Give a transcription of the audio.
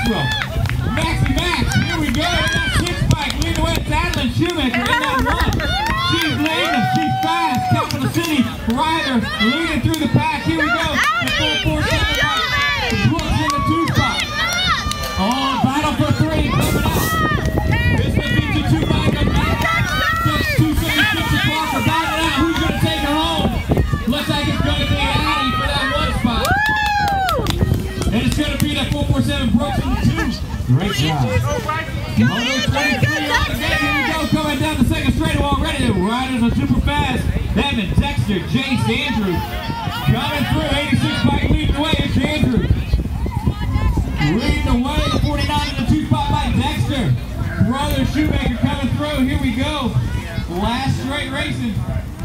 Central. Maxie Max, here we go. That six bike leading the way. It's Adeline Shoemaker in that one. She's leading. She's fast. Capital City Ryder leading through the pack. Here we go. The 447 bike. Brooks in the two spot. Oh, battle for three coming up. This is the 52 bike of Max. 276 o'clock. We're batting out. Who's going to take her home? Looks like it's going to be Addie for that one spot. And it's going to be that 447 Brooks in the two. Great job. Moto 23 on the gate. Here we go. Coming down the second straightaway already. The riders are super fast. Evan, Dexter, Jace, Andrew. Coming through. 86 bike leading the way. It's Andrew. Leading the way. The 49 in the two spot by Dexter. Brother Shoemaker coming through. Here we go. Last straight racing.